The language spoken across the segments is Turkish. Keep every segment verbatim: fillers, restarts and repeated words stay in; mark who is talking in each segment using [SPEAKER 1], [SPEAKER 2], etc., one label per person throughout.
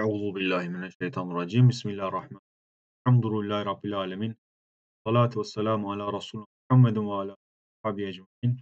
[SPEAKER 1] Euzu billahi mineşşeytanirracim. Bismillahirrahmanirrahim. Elhamdülillahi Rabbil alemin. Salatu vesselamu ala Resulü Muhammedin ve ala ashabihi ecmaîn.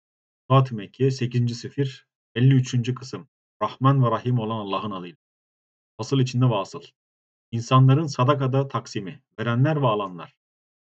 [SPEAKER 1] Fat-ı Mekkiye sekizinci sefir elli üçüncü kısım. Rahman ve Rahim olan Allah'ın adıyla. Fasıl içinde vasıl. İnsanların sadakada taksimi, verenler ve alanlar.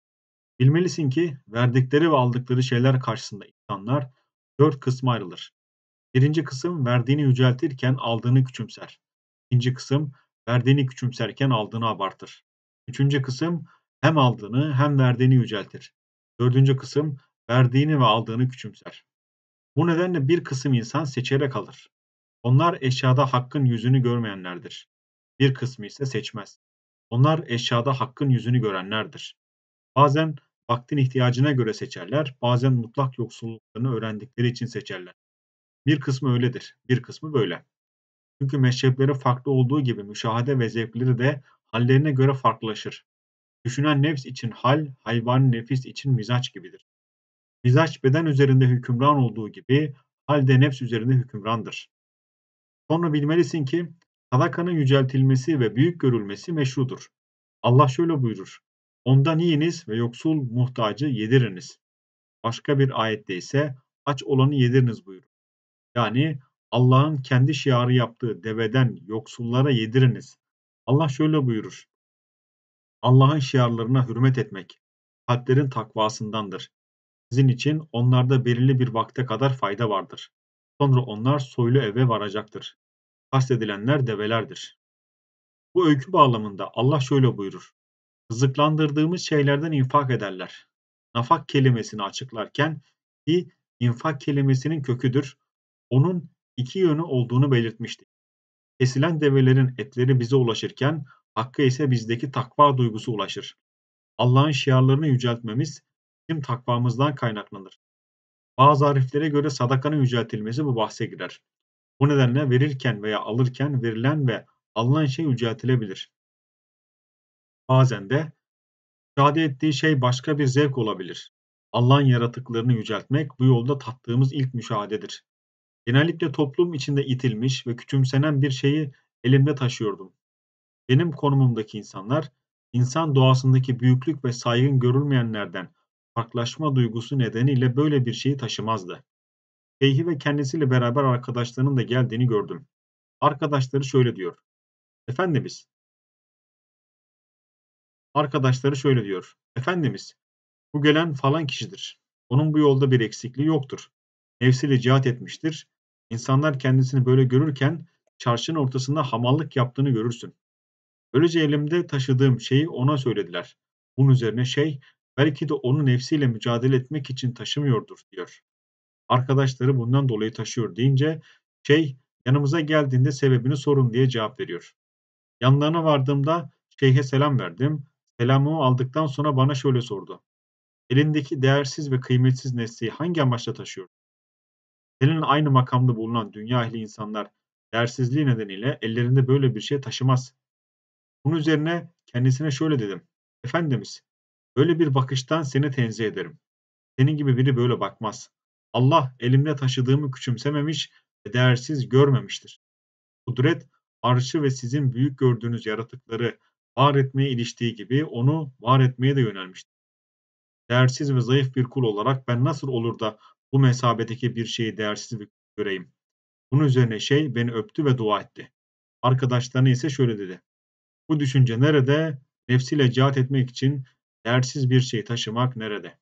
[SPEAKER 1] Bilmelisin ki verdikleri ve aldıkları şeyler karşısında insanlar dört kısma ayrılır. Birinci kısım verdiğini yüceltirken aldığını küçümser. İkinci kısım verdiğini küçümserken aldığını abartır. Üçüncü kısım hem aldığını hem verdiğini yüceltir. Dördüncü kısım verdiğini ve aldığını küçümser. Bu nedenle bir kısım insan seçerek alır. Onlar eşyada hakkın yüzünü görmeyenlerdir. Bir kısmı ise seçmez. Onlar eşyada hakkın yüzünü görenlerdir. Bazen vaktin ihtiyacına göre seçerler, bazen mutlak yoksulluklarını öğrendikleri için seçerler. Bir kısmı öyledir, bir kısmı böyle. Çünkü meşrepleri farklı olduğu gibi müşahede ve zevkleri de hallerine göre farklılaşır. Düşünen nefs için hal, hayvani nefis için mizaç gibidir. Mizaç beden üzerinde hükümran olduğu gibi hal de nefs üzerinde hükümrandır. Sonra bilmelisin ki sadakanın yüceltilmesi ve büyük görülmesi meşrudur. Allah şöyle buyurur: Ondan yiyiniz ve yoksul muhtacı yediriniz. Başka bir ayette ise aç olanı yediriniz buyurur. Yani Allah'ın kendi şiarı yaptığı deveden yoksullara yediriniz. Allah şöyle buyurur: Allah'ın şiarlarına hürmet etmek, kalplerin takvasındandır. Sizin için onlarda belirli bir vakte kadar fayda vardır. Sonra onlar soylu eve varacaktır. Kastedilenler develerdir. Bu öykü bağlamında Allah şöyle buyurur: Rızıklandırdığımız şeylerden infak ederler. Nafak kelimesini açıklarken ki infak kelimesinin köküdür, onun iki yönü olduğunu belirtmişti. Kesilen develerin etleri bize ulaşırken Hakk'a ise bizdeki takva duygusu ulaşır. Allah'ın şiarlarını yüceltmemiz bizim takvamızdan kaynaklanır. Bazı ariflere göre sadakanın yüceltilmesi bu bahse girer. Bu nedenle verirken veya alırken verilen ve alınan şey yüceltilebilir. Bazen de müşahede ettiği şey başka bir zevk olabilir. Allah'ın yaratıklarını yüceltmek bu yolda tattığımız ilk müşahededir. Genellikle toplum içinde itilmiş ve küçümsenen bir şeyi elimde taşıyordum. Benim konumumdaki insanlar, insan doğasındaki büyüklük ve saygın görülmeyenlerden farklılaşma duygusu nedeniyle böyle bir şeyi taşımazdı. Şeyhi ve kendisiyle beraber arkadaşlarının da geldiğini gördüm. Arkadaşları şöyle diyor: Efendimiz, arkadaşları şöyle diyor. Efendimiz, bu gelen falan kişidir. Onun bu yolda bir eksikliği yoktur. Nefsiyle cihat etmiştir. İnsanlar kendisini böyle görürken çarşının ortasında hamallık yaptığını görürsün. Böylece elimde taşıdığım şeyi ona söylediler. Bunun üzerine şey, belki de onu nefsiyle mücadele etmek için taşımıyordur diyor. Arkadaşları bundan dolayı taşıyor deyince şey, yanımıza geldiğinde sebebini sorun diye cevap veriyor. Yanlarına vardığımda şeyhe selam verdim. Selamımı aldıktan sonra bana şöyle sordu: Elindeki değersiz ve kıymetsiz nesneyi hangi amaçla taşıyor? Seninle aynı makamda bulunan dünya ehli insanlar değersizliği nedeniyle ellerinde böyle bir şey taşımaz. Bunun üzerine kendisine şöyle dedim: Efendimiz, böyle bir bakıştan seni tenzih ederim. Senin gibi biri böyle bakmaz. Allah elimde taşıdığımı küçümsememiş ve değersiz görmemiştir. Kudret, arşı ve sizin büyük gördüğünüz yaratıkları var etmeye iliştiği gibi onu var etmeye de yönelmiştir. Değersiz ve zayıf bir kul olarak ben nasıl olur da bu mesabedeki bir şeyi değersiz bir göreyim? Bunun üzerine şey beni öptü ve dua etti. Arkadaşlarına ise şöyle dedi: Bu düşünce nerede? Nefsiyle cihat etmek için değersiz bir şey taşımak nerede?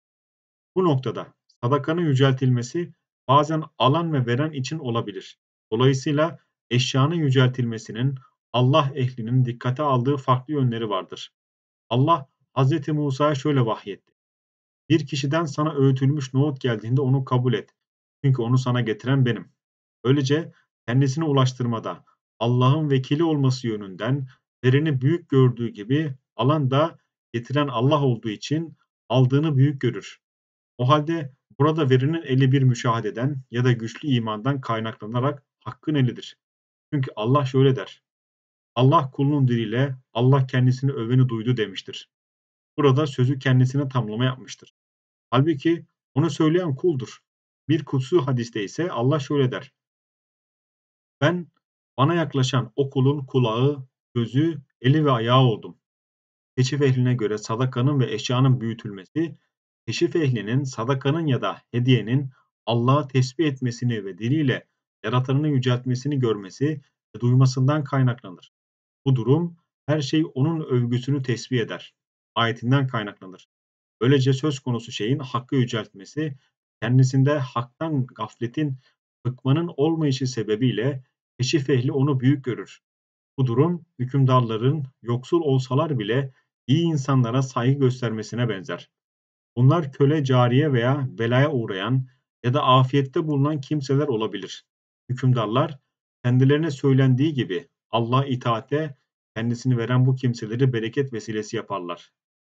[SPEAKER 1] Bu noktada sadakanın yüceltilmesi bazen alan ve veren için olabilir. Dolayısıyla eşyanın yüceltilmesinin Allah ehlinin dikkate aldığı farklı yönleri vardır. Allah Hazreti Musa'ya şöyle vahyetti: Bir kişiden sana öğütülmüş nohut geldiğinde onu kabul et. Çünkü onu sana getiren benim. Böylece kendisine ulaştırmada Allah'ın vekili olması yönünden vereni büyük gördüğü gibi alan da getiren Allah olduğu için aldığını büyük görür. O halde burada verinin eli bir müşahededen ya da güçlü imandan kaynaklanarak hakkın elidir. Çünkü Allah şöyle der: Allah kulunun diliyle Allah kendisini öveni duydu demiştir. Burada sözü kendisine tamlama yapmıştır. Halbuki onu söyleyen kuldur. Bir kutsu hadiste ise Allah şöyle der: Ben Bana yaklaşan o kulun kulağı, gözü, eli ve ayağı oldum. Keşif ehline göre sadakanın ve eşyanın büyütülmesi, keşif ehlinin sadakanın ya da hediyenin Allah'ı tesbih etmesini ve diliyle yaratanını yüceltmesini görmesi ve duymasından kaynaklanır. Bu durum her şey onun övgüsünü tesbih eder. Ayetinden kaynaklanır. Böylece söz konusu şeyin hakkı yüceltmesi, kendisinde haktan gafletin, bıkmanın olmayışı sebebiyle keşif ehli onu büyük görür. Bu durum hükümdarların yoksul olsalar bile iyi insanlara saygı göstermesine benzer. Bunlar köle, cariye veya belaya uğrayan ya da afiyette bulunan kimseler olabilir. Hükümdarlar kendilerine söylendiği gibi Allah'a itaate kendisini veren bu kimseleri bereket vesilesi yaparlar.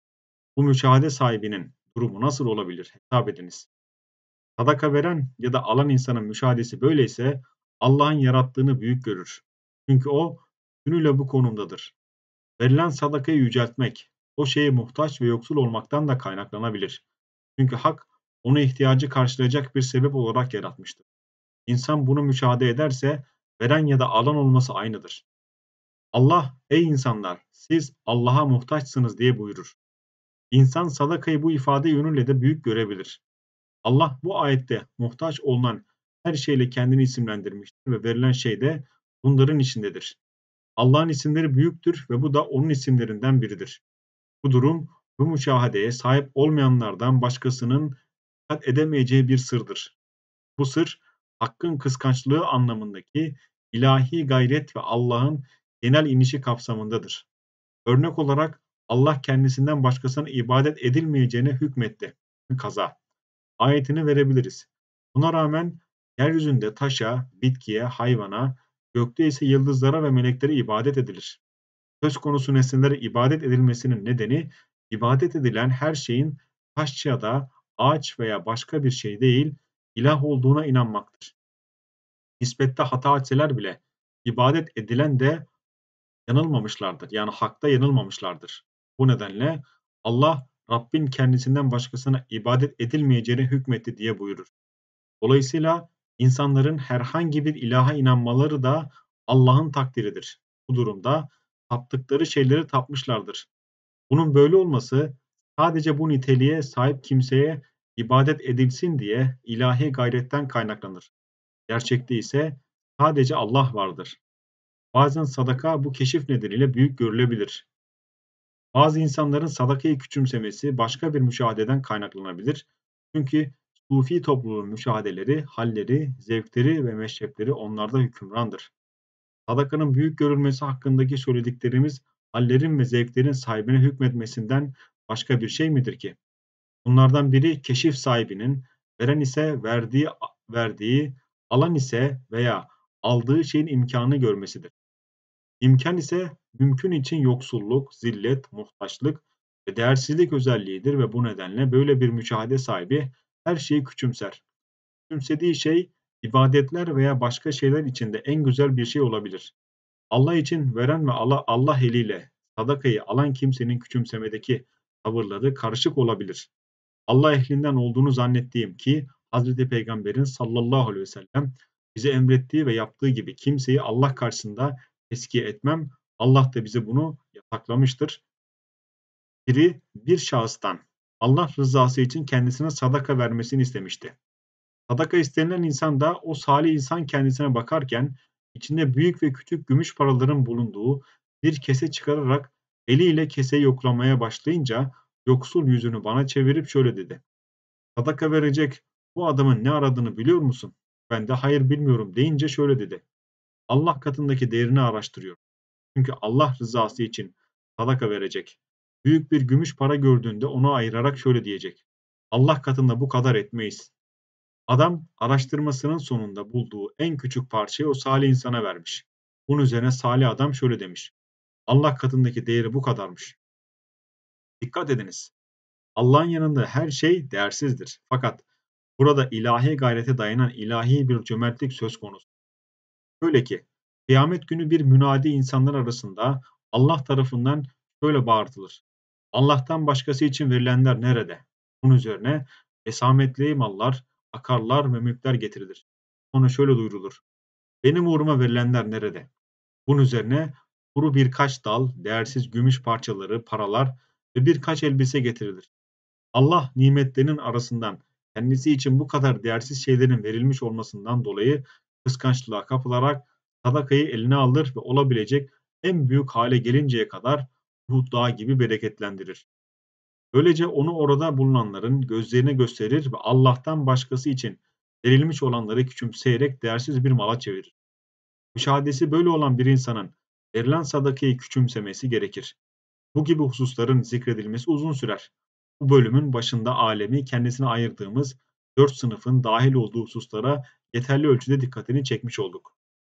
[SPEAKER 1] Bu müşahede sahibinin durumu nasıl olabilir? Hesap ediniz. Sadaka veren ya da alan insanın müşahedesi böyleyse Allah'ın yarattığını büyük görür. Çünkü o tümüyle bu konumdadır. Verilen sadakayı yüceltmek, o şeye muhtaç ve yoksul olmaktan da kaynaklanabilir. Çünkü hak, onu ihtiyacı karşılayacak bir sebep olarak yaratmıştır. İnsan bunu müşahede ederse, veren ya da alan olması aynıdır. Allah, ey insanlar, siz Allah'a muhtaçsınız diye buyurur. İnsan sadakayı bu ifade yönüyle de büyük görebilir. Allah bu ayette muhtaç olunan her şeyle kendini isimlendirmiştir ve verilen şey de bunların içindedir. Allah'ın isimleri büyüktür ve bu da onun isimlerinden biridir. Bu durum, bu müşahedeye sahip olmayanlardan başkasının kat edemeyeceği bir sırdır. Bu sır, hakkın kıskançlığı anlamındaki ilahi gayret ve Allah'ın genel inişi kapsamındadır. Örnek olarak Allah kendisinden başkasına ibadet edilmeyeceğine hükmetti. Kaza. Ayetini verebiliriz. Buna rağmen yeryüzünde taşa, bitkiye, hayvana, gökte ise yıldızlara ve meleklere ibadet edilir. Söz konusu nesnelere ibadet edilmesinin nedeni, ibadet edilen her şeyin taş ya da ağaç veya başka bir şey değil, ilah olduğuna inanmaktır. Nispette hata etseler bile ibadet edilen de yanılmamışlardır. Yani hakta yanılmamışlardır. Bu nedenle Allah Rabbin kendisinden başkasına ibadet edilmeyeceğine hükmetti diye buyurur. Dolayısıyla insanların herhangi bir ilaha inanmaları da Allah'ın takdiridir. Bu durumda taptıkları şeyleri tapmışlardır. Bunun böyle olması sadece bu niteliğe sahip kimseye ibadet edilsin diye ilahi gayretten kaynaklanır. Gerçekte ise sadece Allah vardır. Bazen sadaka bu keşif nedeniyle büyük görülebilir. Bazı insanların sadakayı küçümsemesi başka bir müşahededen kaynaklanabilir. Çünkü Sufi topluluğun müşahedeleri, halleri, zevkleri ve meşrepleri onlarda hükümrandır. Sadakanın büyük görülmesi hakkındaki söylediklerimiz hallerin ve zevklerin sahibine hükmetmesinden başka bir şey midir ki? Bunlardan biri keşif sahibinin, veren ise verdiği, verdiği, alan ise veya aldığı şeyin imkanını görmesidir. İmkan ise mümkün için yoksulluk, zillet, muhtaçlık ve değersizlik özelliğidir ve bu nedenle böyle bir müşahede sahibi her şeyi küçümser. Küçümsediği şey ibadetler veya başka şeyler içinde en güzel bir şey olabilir. Allah için veren ve Allah, Allah eliyle sadakayı alan kimsenin küçümsemedeki tavırları karışık olabilir. Allah ehlinden olduğunu zannettiğim ki Hazreti Peygamber'in sallallahu aleyhi ve sellem bize emrettiği ve yaptığı gibi kimseyi Allah karşısında tezkiye etmem. Allah da bize bunu yasaklamıştır. Biri bir şahıstan Allah rızası için kendisine sadaka vermesini istemişti. Sadaka istenilen insan da o salih insan kendisine bakarken içinde büyük ve küçük gümüş paraların bulunduğu bir kese çıkararak eliyle keseyi yoklamaya başlayınca yoksul yüzünü bana çevirip şöyle dedi. Sadaka verecek bu adamın ne aradığını biliyor musun? Ben de hayır bilmiyorum deyince şöyle dedi. Allah katındaki değerini araştırıyor. Çünkü Allah rızası için sadaka verecek. Büyük bir gümüş para gördüğünde onu ayırarak şöyle diyecek. Allah katında bu kadar etmeyiz. Adam araştırmasının sonunda bulduğu en küçük parçayı o salih insana vermiş. Bunun üzerine salih adam şöyle demiş. Allah katındaki değeri bu kadarmış. Dikkat ediniz. Allah'ın yanında her şey değersizdir. Fakat burada ilahi gayrete dayanan ilahi bir cömertlik söz konusu. Öyle ki kıyamet günü bir münadi insanlar arasında Allah tarafından şöyle bağırtılır. Allah'tan başkası için verilenler nerede? Bunun üzerine esametli mallar, akarlar ve mülkler getirilir. Sonra şöyle duyurulur. Benim uğruma verilenler nerede? Bunun üzerine kuru birkaç dal, değersiz gümüş parçaları, paralar ve birkaç elbise getirilir. Allah nimetlerinin arasından kendisi için bu kadar değersiz şeylerin verilmiş olmasından dolayı kıskançlığa kapılarak sadakayı eline alır ve olabilecek en büyük hale gelinceye kadar Uhud dağı gibi bereketlendirir. Böylece onu orada bulunanların gözlerine gösterir ve Allah'tan başkası için verilmiş olanları küçümseyerek değersiz bir mala çevirir. Müşahedesi böyle olan bir insanın verilen sadakayı küçümsemesi gerekir. Bu gibi hususların zikredilmesi uzun sürer. Bu bölümün başında alemi kendisine ayırdığımız dört sınıfın dahil olduğu hususlara yeterli ölçüde dikkatini çekmiş olduk.